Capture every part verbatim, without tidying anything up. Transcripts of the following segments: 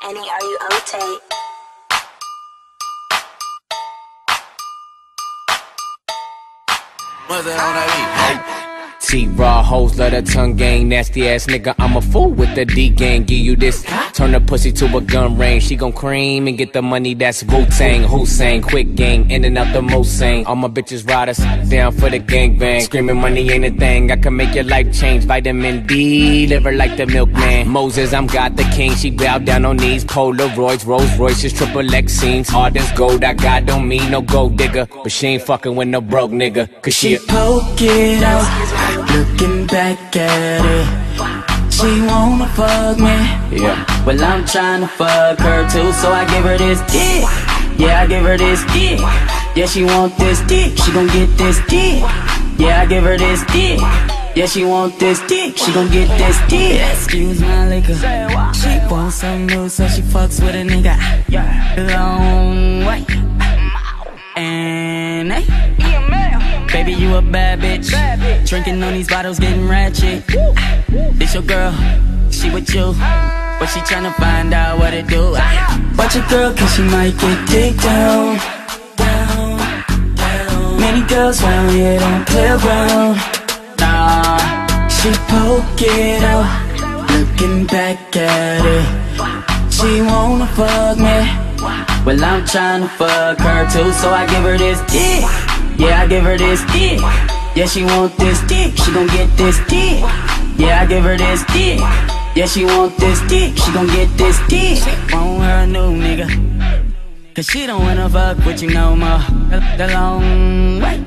Annie, are you okay? What's that on that beat? T-Raw hoes love the tongue gang, nasty ass nigga, I'm a fool with the D gang. Give you this, turn the pussy to a gun range. She gon' cream and get the money, that's Wu-Tang. Hussein, quick gang, in and out the Mosang. All my bitches riders, down for the gangbang. Screaming money ain't a thing, I can make your life change. Vitamin D, liver like the milkman. Moses, I'm God the king, she bow down on knees. Polaroids, Rolls Royces, triple X scenes. All this gold I got don't mean no gold digger, but she ain't fucking with no broke nigga, cause she, she poke it out. Looking back at it, she wanna fuck me. Yeah. Well, I'm tryna fuck her too, so I give her this dick. Yeah, I give her this dick. Yeah, she want this dick, she gon' get this dick. Yeah, I give her this dick. Yeah, she want this dick, she gon' get this dick. Excuse my liquor. She wants some new, so she fucks with a nigga. Long way. And hey, baby, you a bad bitch. Drinking on these bottles, getting ratchet. This your girl, she with you, but she tryna find out what it do. Watch your girl, cause she might get dick down, down, down. Many girls round here don't play around. Nah, she poke it out. Looking back at it, she wanna fuck me. Well, I'm tryna fuck her too, so I give her this dick. Yeah, I give her this dick. Yeah, she want this dick, she gon' get this dick. Yeah, I give her this dick. Yeah, she want this dick, she gon' get this dick. Want her a new nigga, cause she don't wanna fuck with you no more. The long way.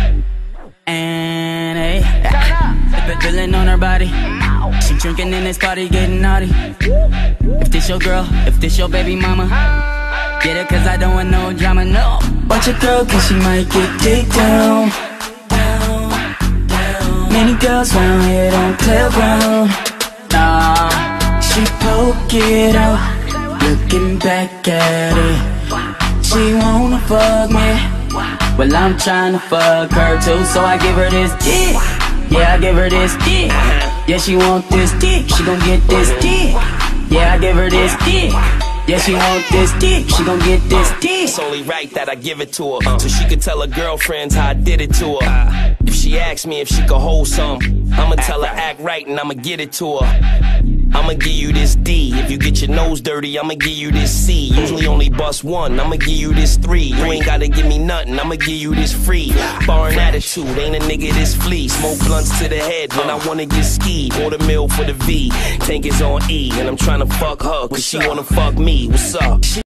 And hey, feeling on her body. She drinking in this party, getting naughty. If this your girl, if this your baby mama, get it, cause I don't want no drama, no. Watch your girl, cause she might get dick down, down, down. Many girls round here don't play around. Nah, she poke it out. Looking back at it, she wanna fuck me. Well, I'm tryna fuck her too, so I give her this dick. Yeah, I give her this dick. Yeah, she want this dick, she gon' get this dick. Yeah, I give her this dick. Yeah, she want this dick, she gon' get this dick. It's only right that I give it to her, so she can tell her girlfriends how I did it to her. If she asks me if she could hold some, I'ma tell her act right and I'ma get it to her. I'ma give you this D. If you get your nose dirty, I'ma give you this C. Usually only bust one, I'ma give you this three. You ain't gotta give me nothing, I'ma give you this free. Barring attitude, ain't a nigga this flea. Smoke blunts to the head when I wanna get ski. Order meal for the V, tank is on E. And I'm tryna fuck her, cause she wanna fuck me. What's up?